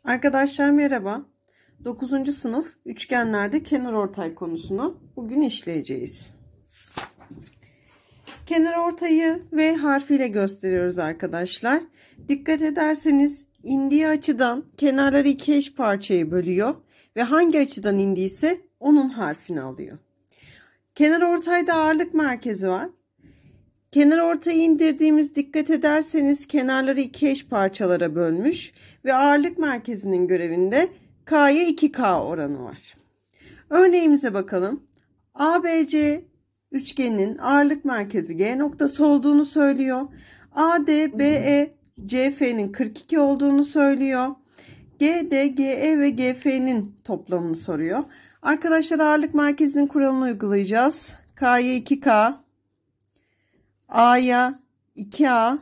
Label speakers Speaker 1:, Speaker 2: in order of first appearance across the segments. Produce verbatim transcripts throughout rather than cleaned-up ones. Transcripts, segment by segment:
Speaker 1: Arkadaşlar merhaba. dokuzuncu sınıf üçgenlerde kenarortay konusunu bugün işleyeceğiz. Kenarortayı V harfiyle gösteriyoruz arkadaşlar. Dikkat ederseniz indiği açıdan kenarları iki eş parçaya bölüyor ve hangi açıdan indiyse onun harfini alıyor. Kenarortayda ağırlık merkezi var. Kenarortayı indirdiğimiz, dikkat ederseniz kenarları iki eş parçalara bölmüş ve ağırlık merkezinin görevinde K'ya iki K oranı var. Örneğimize bakalım. A B C üçgeninin ağırlık merkezi G noktası olduğunu söylüyor. A D B E C F'nin kırk iki olduğunu söylüyor. G D G E ve G F'nin toplamını soruyor. Arkadaşlar ağırlık merkezinin kuralını uygulayacağız. K'ya iki K, A'ya iki A,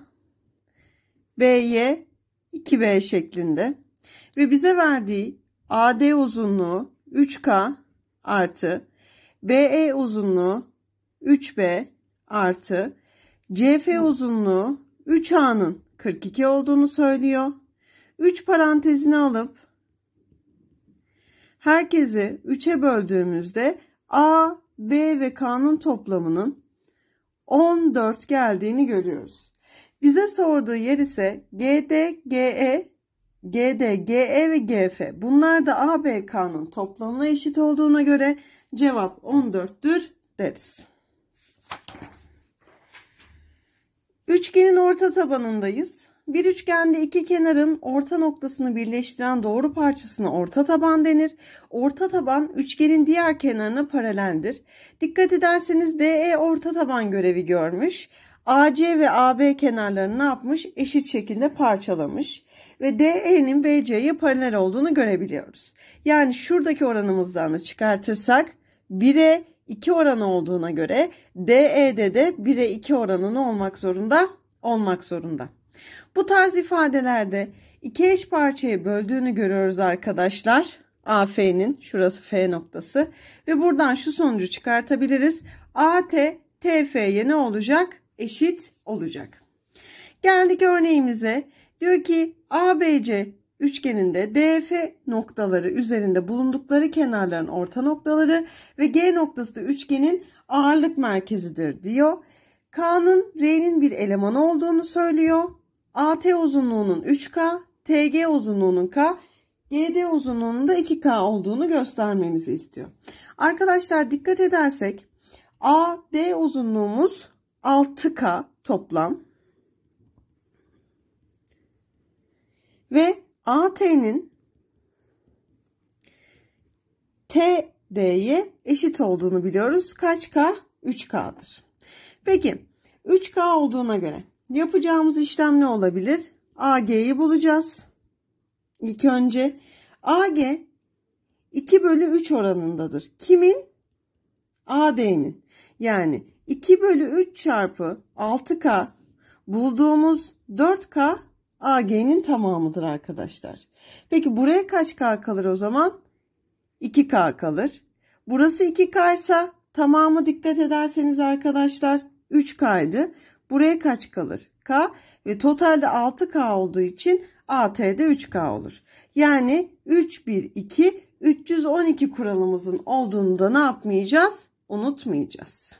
Speaker 1: B'ye iki B şeklinde ve bize verdiği A D uzunluğu üç K artı B E uzunluğu üç B artı C F uzunluğu üç A'nın kırk iki olduğunu söylüyor. üç parantezine alıp herkesi üçe böldüğümüzde A, B ve K'nın toplamının on dört geldiğini görüyoruz. Bize sorduğu yer ise G D, G E, G D, G E ve G F. Bunlar da A, B, K'nın toplamına eşit olduğuna göre cevap on dörttür deriz. Üçgenin orta tabanındayız. Bir üçgende iki kenarın orta noktasını birleştiren doğru parçasına orta taban denir. Orta taban üçgenin diğer kenarına paraleldir. Dikkat ederseniz D E orta taban görevi görmüş. A C ve A B kenarlarını ne yapmış? Eşit şekilde parçalamış. Ve D E'nin B C'ye paralel olduğunu görebiliyoruz. Yani şuradaki oranımızdan da çıkartırsak bire iki oranı olduğuna göre D E'de de bire iki oranı olmak zorunda? Olmak zorunda. Bu tarz ifadelerde iki eş parçaya böldüğünü görüyoruz arkadaşlar. A F'nin şurası F noktası ve buradan şu sonucu çıkartabiliriz. A T T F'ye ne olacak? Eşit olacak. Geldik örneğimize. Diyor ki A B C üçgeninde D F noktaları üzerinde bulundukları kenarların orta noktaları ve G noktası da üçgenin ağırlık merkezidir diyor. K'nın R'nin bir elemanı olduğunu söylüyor. A T uzunluğunun üç K, T G uzunluğunun K, G D uzunluğunun da iki K olduğunu göstermemizi istiyor. Arkadaşlar dikkat edersek A D uzunluğumuz altı K toplam ve A T'nin T D'ye eşit olduğunu biliyoruz. Kaç K? üç K'dır. Peki üç K olduğuna göre yapacağımız işlem ne olabilir? A G'yi bulacağız. İlk önce A G iki bölü üç oranındadır. Kimin? A D'nin. Yani iki bölü üç çarpı altı K bulduğumuz dört K A G'nin tamamıdır arkadaşlar. Peki buraya kaç K kalır o zaman? iki K kalır. Burası iki K ise tamamı dikkat ederseniz arkadaşlar üç K'ydı. Buraya kaç kalır? K ve totalde altı K olduğu için A T'de üç K olur. Yani üç, bir, iki, üç yüz on iki kuralımızın olduğunu da ne yapmayacağız? Unutmayacağız.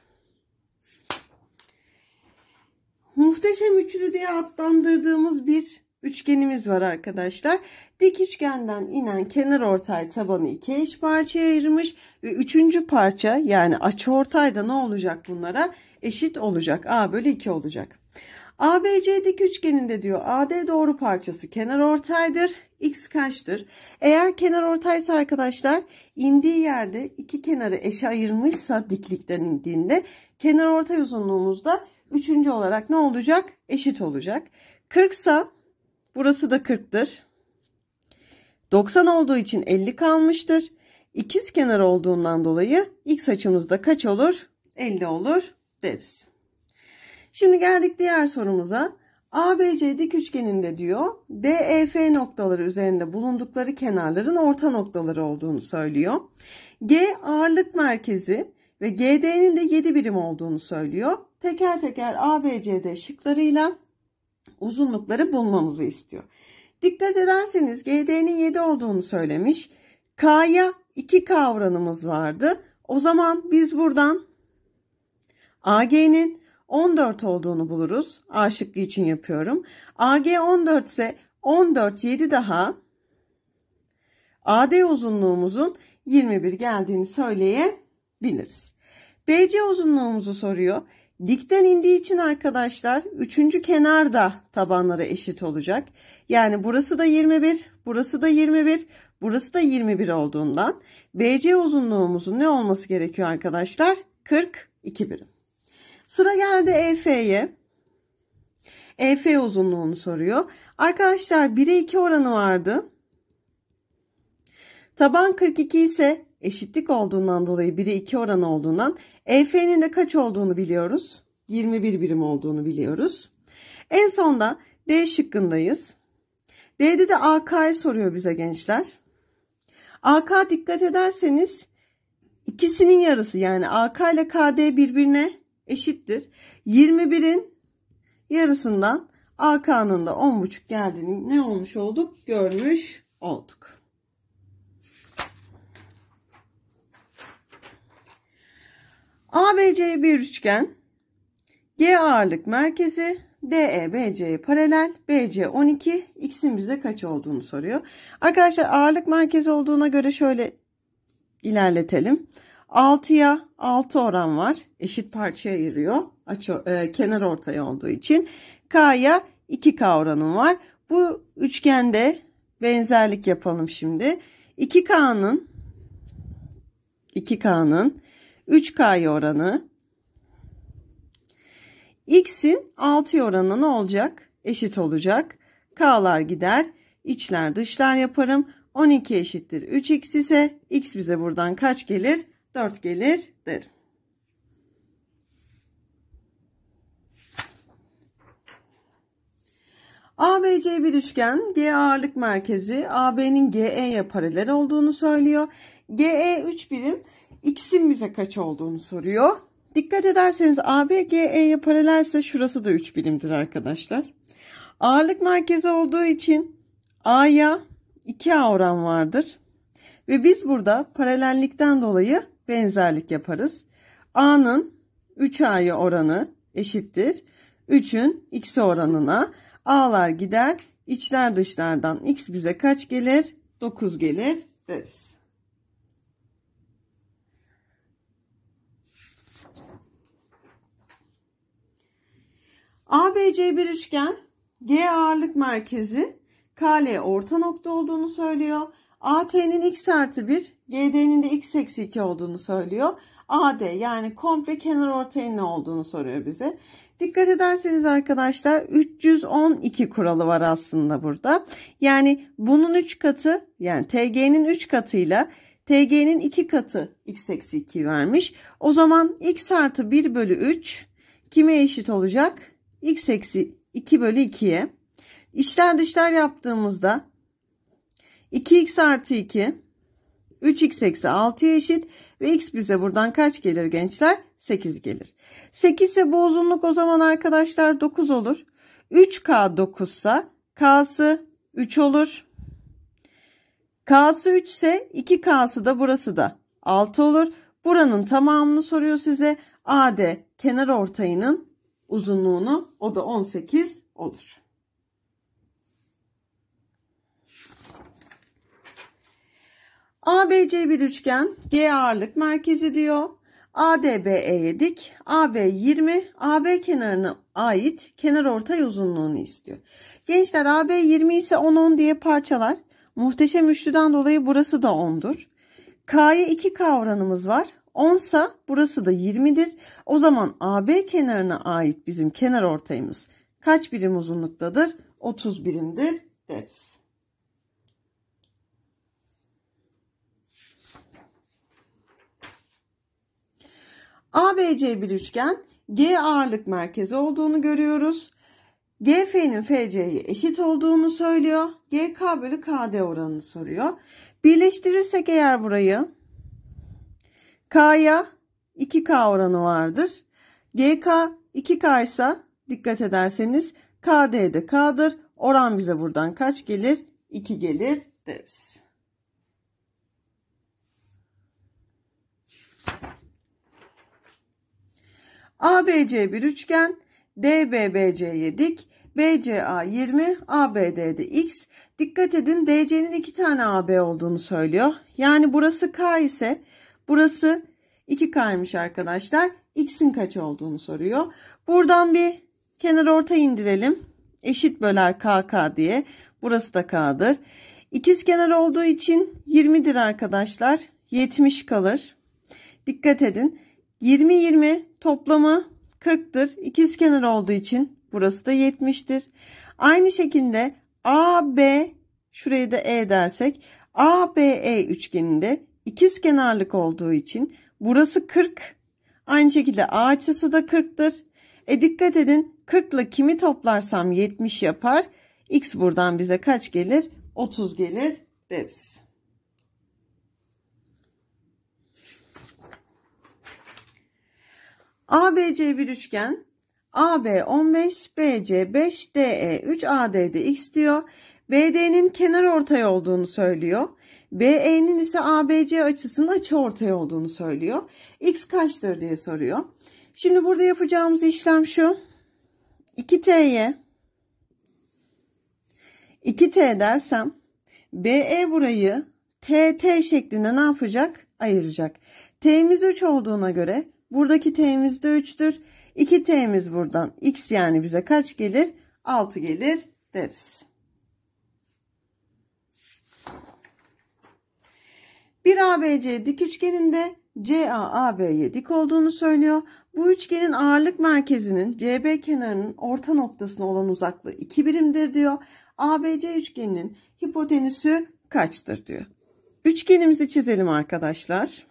Speaker 1: Muhteşem üçlü diye adlandırdığımız bir üçgenimiz var arkadaşlar. Dik üçgenden inen kenarortay tabanı iki eş parçaya ayırmış ve üçüncü parça yani açıortay da ne olacak bunlara? Eşit olacak. A bölü iki olacak. A B C dik üçgeninde diyor A D doğru parçası kenarortaydır. X kaçtır? Eğer kenarortaysa arkadaşlar indiği yerde iki kenarı eşe ayırmışsa diklikten indiğinde kenarortay uzunluğumuz da üçüncü olarak ne olacak? Eşit olacak. kırk ise burası da kırktır. doksan olduğu için elli kalmıştır. İkizkenar olduğundan dolayı x açımızda kaç olur? elli olur deriz. Şimdi geldik diğer sorumuza. A B C dik üçgeninde diyor D E F noktaları üzerinde bulundukları kenarların orta noktaları olduğunu söylüyor. G ağırlık merkezi ve G D'nin de yedi birim olduğunu söylüyor. Teker teker A B C D şıklarıyla uzunlukları bulmamızı istiyor. Dikkat ederseniz G D'nin yedi olduğunu söylemiş. K'ya iki K oranımız vardı. O zaman biz buradan A G'nin on dört olduğunu buluruz. A şıkkı için yapıyorum. A G on dört ise on dört yedi daha A D uzunluğumuzun yirmi bir geldiğini söyleyebiliriz. B C uzunluğumuzu soruyor. Dikten indiği için arkadaşlar üçüncü kenar da tabanlara eşit olacak. Yani burası da yirmi bir, burası da yirmi bir, burası da yirmi bir olduğundan B C uzunluğumuzun ne olması gerekiyor arkadaşlar? kırk iki birim. Sıra geldi E F'ye. E F uzunluğunu soruyor. Arkadaşlar bire iki oranı vardı. Taban kırk iki ise eşitlik olduğundan dolayı bire iki oranı olduğundan E F'nin de kaç olduğunu biliyoruz. yirmi bir birim olduğunu biliyoruz. En sonda D şıkkındayız. D'de de A K'yı soruyor bize gençler. A K dikkat ederseniz ikisinin yarısı, yani A K ile K D birbirine eşittir. yirmi birin yarısından A K'nın da on buçuk geldiğini ne olmuş olduk? Görmüş olduk. A B C bir üçgen. G ağırlık merkezi. D E B C'ye paralel. B C on iki. X'in bize kaç olduğunu soruyor. Arkadaşlar ağırlık merkezi olduğuna göre şöyle ilerletelim. altıya altı oran var. Eşit parçaya ayırıyor. Açı, e, kenar ortay olduğu için. K'ya iki K oranım var. Bu üçgende benzerlik yapalım şimdi. iki K'nın iki K'nın üç K'ya oranı X'in altıya oranı ne olacak? Eşit olacak. K'lar gider. İçler dışlar yaparım. on iki eşittir üç X ise X bize buradan kaç gelir? dört gelir derim. A B C bir üçgen. G ağırlık merkezi. A B'nin G E'ye paralel olduğunu söylüyor. G E üç birim. X'in bize kaç olduğunu soruyor. Dikkat ederseniz A B G E'ye paralelse şurası da üç birimdir arkadaşlar. Ağırlık merkezi olduğu için A'ya iki A oran vardır. Ve biz burada paralellikten dolayı benzerlik yaparız. A'nın üç A'ya oranı eşittir üçün X'e oranına. A'lar gider. İçler dışlardan X bize kaç gelir? dokuz gelir deriz. A B C bir üçgen. G ağırlık merkezi. K L orta nokta olduğunu söylüyor. A T'nin X artı bir. G D'nin de X eksi iki olduğunu söylüyor. A D yani komple kenar ortayın ne olduğunu soruyor bize. Dikkat ederseniz arkadaşlar üç yüz on iki kuralı var aslında burada. Yani bunun üç katı, yani T G'nin üç katıyla T G'nin iki katı X eksi iki vermiş. O zaman X artı bir bölü üç kime eşit olacak? X eksi iki bölü ikiye. İçler dışlar yaptığımızda iki X artı iki üç X eksi altıya eşit ve X bize buradan kaç gelir gençler? sekiz gelir. sekiz ise bu uzunluk o zaman arkadaşlar dokuz olur. üç K dokuz ise K'sı üç olur. K'sı üç ise iki K'sı da burası da altı olur. Buranın tamamını soruyor size. A D kenar ortayının uzunluğunu, o da on sekiz olur. A B C bir üçgen. G ağırlık merkezi diyor. A D B E'ye dik. A B yirmi. A B kenarına ait kenar ortay uzunluğunu istiyor. Gençler A B yirmi ise on on diye parçalar. Muhteşem üçlüden dolayı burası da on'dur. K'ya iki K oranımız var. on ise burası da yirmidir. O zaman A B kenarına ait bizim kenar ortayımız kaç birim uzunluktadır? otuz birimdir deriz. A B C bir üçgen. G ağırlık merkezi olduğunu görüyoruz. G F'nin F C'ye eşit olduğunu söylüyor. G K bölü K D oranını soruyor. Birleştirirsek eğer burayı, K'ya iki K oranı vardır. G K iki K ise dikkat ederseniz K D de K'dır. Oran bize buradan kaç gelir? iki gelir deriz. A B C bir üçgen, D B B C'ye dik, B C A yirmi, A B D'de X. Dikkat edin, D C'nin iki tane A B olduğunu söylüyor. Yani burası K ise burası iki K'ymış arkadaşlar. X'in kaç olduğunu soruyor. Buradan bir kenarortay indirelim. Eşit böler K K diye. Burası da K'dır. İkizkenar olduğu için yirmidir arkadaşlar. yetmiş kalır. Dikkat edin. yirmi yirmi toplamı kırktır. İkizkenar olduğu için burası da yetmiştir. Aynı şekilde A B, şurayı da E dersek, A B E üçgeninde ikizkenarlık olduğu için burası kırk. Aynı şekilde A açısı da kırktır. E dikkat edin, kırk ile kimi toplarsam yetmiş yapar. X buradan bize kaç gelir? otuz gelir deriz. A B C bir üçgen, A B on beş, B C beş, D E üç, A D'de X diyor. B D'nin kenarortay olduğunu söylüyor. B E'nin ise A B C açısının açıortay olduğunu söylüyor. X kaçtır diye soruyor. Şimdi burada yapacağımız işlem şu. iki T'ye iki T dersem B E burayı T T şeklinde ne yapacak? Ayıracak. T'miz üç olduğuna göre buradaki T'miz de üçtür. iki T'miz buradan X, yani bize kaç gelir? altı gelir deriz. Bir A B C dik üçgeninde C A A B'ye dik olduğunu söylüyor. Bu üçgenin ağırlık merkezinin C B kenarının orta noktasına olan uzaklığı iki birimdir diyor. A B C üçgeninin hipotenüsü kaçtır diyor. Üçgenimizi çizelim arkadaşlar.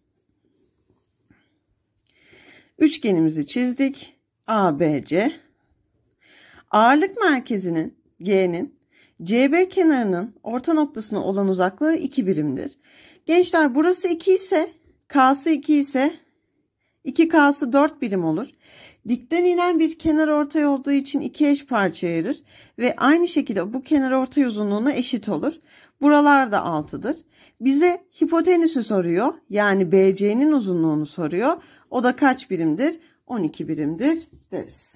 Speaker 1: Üçgenimizi çizdik. A B C. Ağırlık merkezinin G'nin C B kenarının orta noktasına olan uzaklığı iki birimdir. Gençler, burası iki ise, K'sı iki ise iki K'sı dört birim olur. Dikten inen bir kenarortay olduğu için iki eş parçaya ayırır ve aynı şekilde bu kenarortay uzunluğuna eşit olur. Buralar da altıdır. Bize hipotenüsü soruyor. Yani B C'nin uzunluğunu soruyor. O da kaç birimdir? on iki birimdir deriz.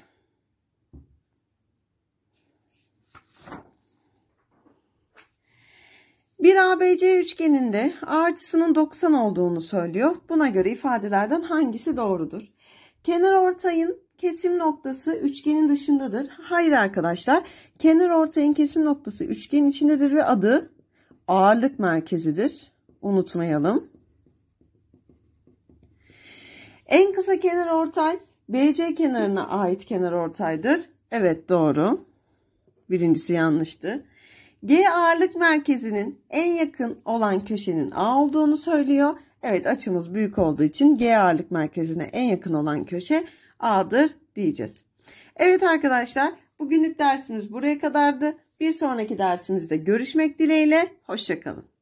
Speaker 1: Bir A B C üçgeninde A açısının doksan olduğunu söylüyor. Buna göre ifadelerden hangisi doğrudur? Kenarortayın kesim noktası üçgenin dışındadır. Hayır arkadaşlar. Kenarortayın kesim noktası üçgenin içindedir ve adı ağırlık merkezidir. Unutmayalım. En kısa kenarortay B C kenarına ait kenarortaydır. Evet, doğru. Birincisi yanlıştı. G ağırlık merkezinin en yakın olan köşenin A olduğunu söylüyor. Evet, açımız büyük olduğu için G ağırlık merkezine en yakın olan köşe A'dır diyeceğiz. Evet arkadaşlar, bugünlük dersimiz buraya kadardı. Bir sonraki dersimizde görüşmek dileğiyle. Hoşça kalın.